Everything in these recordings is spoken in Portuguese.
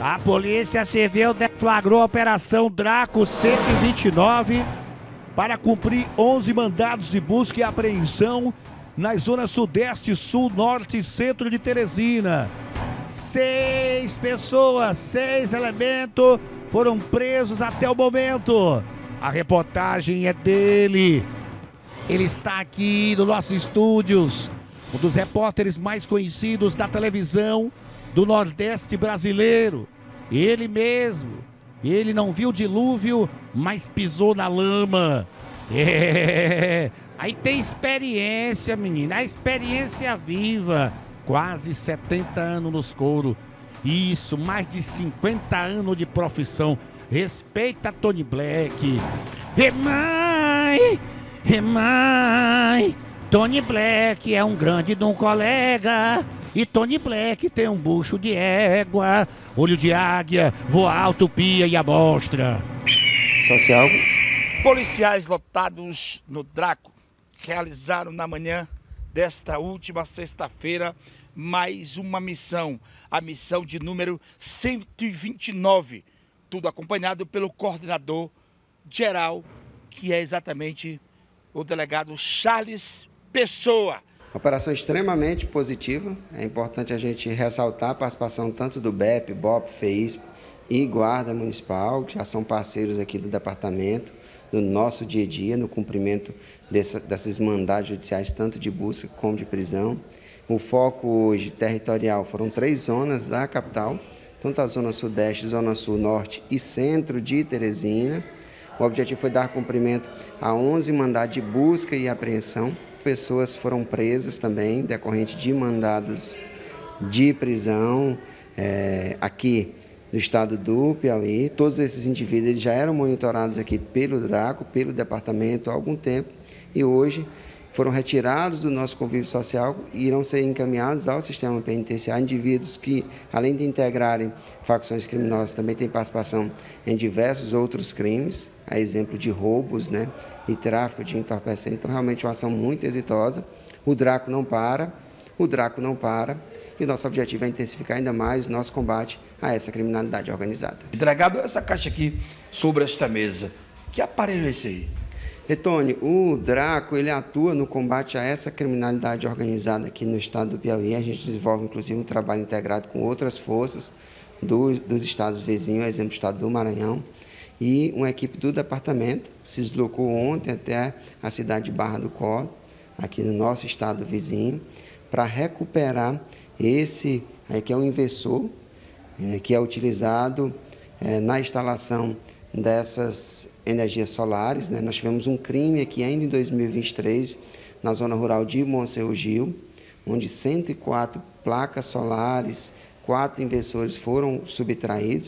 A Polícia Civil deflagrou a Operação Draco 129 para cumprir 11 mandados de busca e apreensão nas zonas sudeste, sul, norte e centro de Teresina. 6 pessoas, 6 elementos foram presos até o momento. A reportagem é dele. Ele está aqui nos nossos estúdios, um dos repórteres mais conhecidos da televisão do Nordeste brasileiro. Ele mesmo. Ele não viu o dilúvio, mas pisou na lama. Aí tem experiência, menina. A experiência viva. Quase 70 anos nos couro. Isso, mais de 50 anos de profissão. Respeita Tony Black. Mãe, Tony Black é um grande de um colega. E Tony Black tem um bucho de égua, olho de águia, voa alto, pia e amostra. Social. Policiais lotados no Draco realizaram na manhã desta última sexta-feira mais uma missão, a missão de número 129, tudo acompanhado pelo coordenador geral, que é exatamente o delegado Charles Pessoa. Operação extremamente positiva, é importante a gente ressaltar a participação tanto do BEP, BOP, FEISP e Guarda Municipal, que já são parceiros aqui do departamento, no nosso dia a dia, no cumprimento desses mandados judiciais, tanto de busca como de prisão. O foco hoje territorial foram 3 zonas da capital, tanto a zona sudeste, zona sul, norte e centro de Teresina. O objetivo foi dar cumprimento a 11 mandados de busca e apreensão. Pessoas foram presas também, decorrente de mandados de prisão aqui do estado do Piauí. Todos esses indivíduos eles já eram monitorados aqui pelo Draco, pelo departamento há algum tempo e hoje foram retirados do nosso convívio social e irão ser encaminhados ao sistema penitenciário. Indivíduos que, além de integrarem facções criminosas, também têm participação em diversos outros crimes, a exemplo de roubos, e tráfico de entorpecentes. Então, realmente, uma ação muito exitosa. O Draco não para, e o nosso objetivo é intensificar ainda mais o nosso combate a essa criminalidade organizada. Delegado, essa caixa aqui sobre esta mesa, que aparelho é esse aí? Tony, o Draco ele atua no combate a essa criminalidade organizada aqui no estado do Piauí. A gente desenvolve, inclusive, um trabalho integrado com outras forças dos estados vizinhos, exemplo do estado do Maranhão. E uma equipe do departamento se deslocou ontem até a cidade de Barra do Cordo, aqui no nosso estado vizinho, para recuperar esse, que é um inversor, que é utilizado na instalação dessas energias solares. Nós tivemos um crime aqui ainda em 2023, na zona rural de Monsenhor Gil, onde 104 placas solares, 4 inversores foram subtraídos,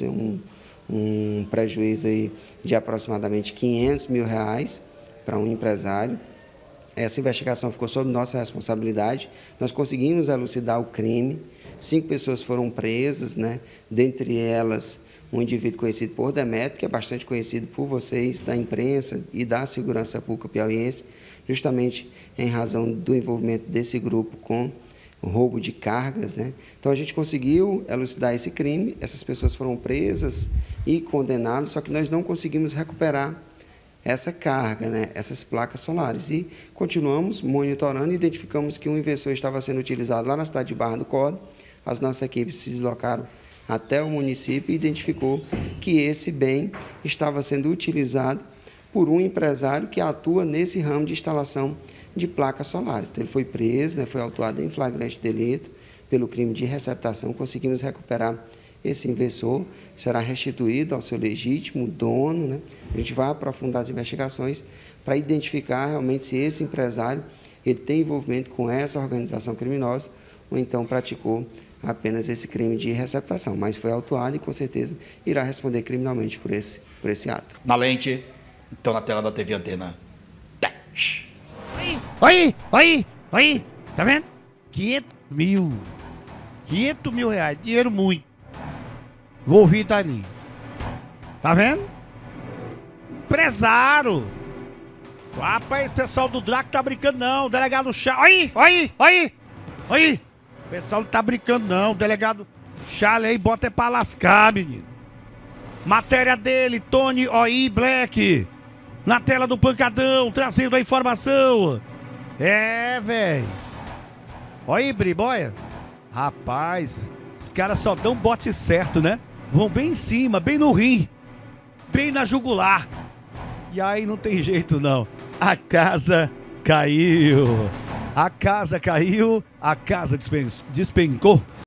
um prejuízo aí de aproximadamente R$500 mil para um empresário. Essa investigação ficou sob nossa responsabilidade, nós conseguimos elucidar o crime, 5 pessoas foram presas, dentre elas um indivíduo conhecido por Demetrio, que é bastante conhecido por vocês, da imprensa e da segurança pública piauiense, justamente em razão do envolvimento desse grupo com o roubo de cargas. Então, a gente conseguiu elucidar esse crime, essas pessoas foram presas e condenadas, só que nós não conseguimos recuperar essa carga, essas placas solares. E continuamos monitorando e identificamos que um inversor estava sendo utilizado lá na cidade de Barra do Cordo. As nossas equipes se deslocaram até o município e identificou que esse bem estava sendo utilizado por um empresário que atua nesse ramo de instalação de placas solares. Então, ele foi preso, foi autuado em flagrante delito pelo crime de receptação. Conseguimos recuperar esse inversor, será restituído ao seu legítimo dono. A gente vai aprofundar as investigações para identificar realmente se esse empresário ele tem envolvimento com essa organização criminosa ou então praticou apenas esse crime de receptação, mas foi autuado e com certeza irá responder criminalmente por esse ato. Na lente, então na tela da TV Antena. Oi, tá vendo? 500 mil reais, dinheiro muito. Envolvido ali. Tá vendo? Empresário. Rapaz, o pessoal do Draco tá brincando não, o delegado Chá. Oi! O pessoal não tá brincando não, o delegado Charlie aí bota é pra lascar, menino. Matéria dele, Tony OI Black. Na tela do Pancadão, trazendo a informação. É, velho. Olha aí, Briboia. Rapaz, os caras só dão bote certo, né? Vão bem em cima, bem no rim. Bem na jugular. E aí não tem jeito, não. A casa caiu. A casa caiu, a casa despencou.